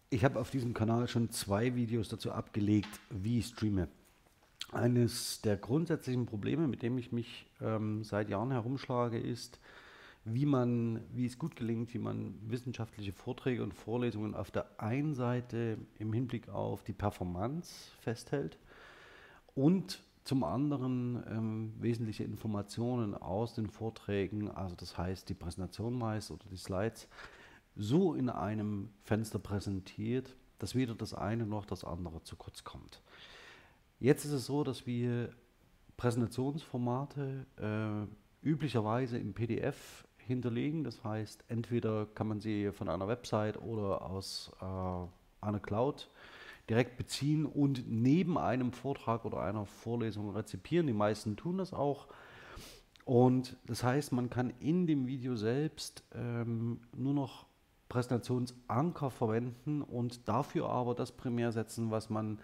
Ich habe auf diesem Kanal schon 2 Videos dazu abgelegt, wie ich streame. Eines der grundsätzlichen Probleme, mit dem ich mich seit Jahren herumschlage, ist, wie es gut gelingt, wie man wissenschaftliche Vorträge und Vorlesungen auf der einen Seite im Hinblick auf die Performance festhält und zum anderen wesentliche Informationen aus den Vorträgen, also das heißt die Präsentation meist oder die Slides, so in einem Fenster präsentiert, dass weder das eine noch das andere zu kurz kommt. Jetzt ist es so, dass wir Präsentationsformate üblicherweise im PDF hinterlegen. Das heißt, entweder kann man sie von einer Website oder aus einer Cloud direkt beziehen und neben einem Vortrag oder einer Vorlesung rezipieren. Die meisten tun das auch. Und das heißt, man kann in dem Video selbst nur noch Präsentationsanker verwenden und dafür aber das primär setzen, was man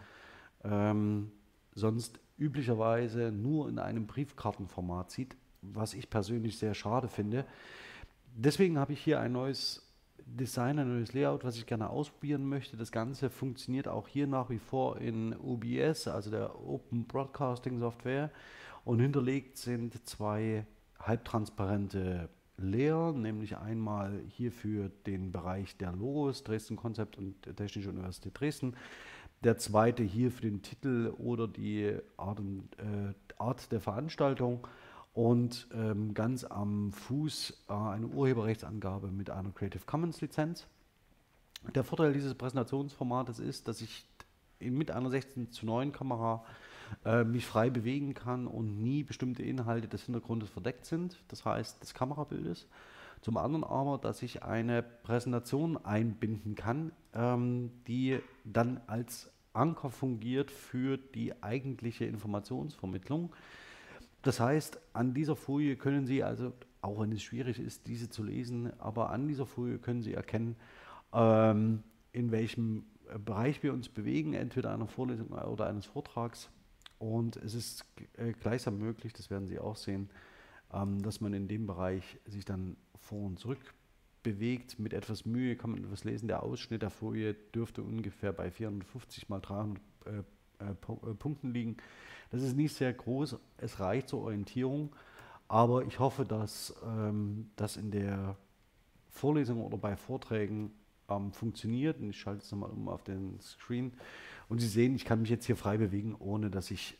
sonst üblicherweise nur in einem Briefkartenformat sieht, was ich persönlich sehr schade finde. Deswegen habe ich hier ein neues Design, ein neues Layout, was ich gerne ausprobieren möchte. Das Ganze funktioniert auch hier nach wie vor in OBS, also der Open Broadcasting Software. Und hinterlegt sind 2 halbtransparente Layer, nämlich einmal hier für den Bereich der Logos, Dresden Konzept und Technische Universität Dresden. Der zweite hier für den Titel oder die Art der Veranstaltung. Und ganz am Fuß eine Urheberrechtsangabe mit einer Creative Commons Lizenz. Der Vorteil dieses Präsentationsformates ist, dass ich mit einer 16:9 Kamera mich frei bewegen kann und nie bestimmte Inhalte des Hintergrundes verdeckt sind, das heißt des Kamerabildes. Zum anderen aber, dass ich eine Präsentation einbinden kann, die dann als Anker fungiert für die eigentliche Informationsvermittlung. Das heißt, an dieser Folie können Sie also, auch wenn es schwierig ist, diese zu lesen, aber an dieser Folie können Sie erkennen, in welchem Bereich wir uns bewegen, entweder einer Vorlesung oder eines Vortrags. Und es ist gleichsam möglich, das werden Sie auch sehen, dass man in dem Bereich sich dann vor und zurück bewegt. Mit etwas Mühe kann man etwas lesen. Der Ausschnitt der Folie dürfte ungefähr bei 450 mal 300 Punkten liegen. Das ist nicht sehr groß, es reicht zur Orientierung, aber ich hoffe, dass das in der Vorlesung oder bei Vorträgen funktioniert. Und ich schalte es nochmal um auf den Screen. Und Sie sehen, ich kann mich jetzt hier frei bewegen, ohne dass ich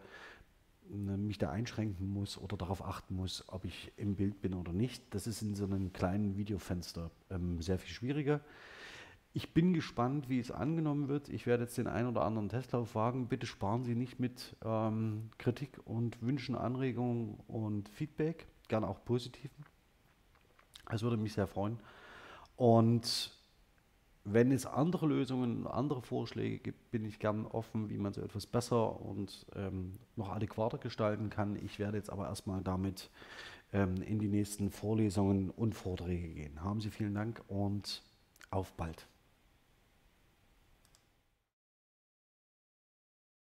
mich da einschränken muss oder darauf achten muss, ob ich im Bild bin oder nicht. Das ist in so einem kleinen Videofenster sehr viel schwieriger. Ich bin gespannt, wie es angenommen wird. Ich werde jetzt den einen oder anderen Testlauf wagen. Bitte sparen Sie nicht mit Kritik und Wünschen, Anregungen und Feedback, gerne auch positiven. Das würde mich sehr freuen. Und wenn es andere Lösungen, andere Vorschläge gibt, bin ich gern offen, wie man so etwas besser und noch adäquater gestalten kann. Ich werde jetzt aber erstmal damit in die nächsten Vorlesungen und Vorträge gehen. Haben Sie vielen Dank und auf bald.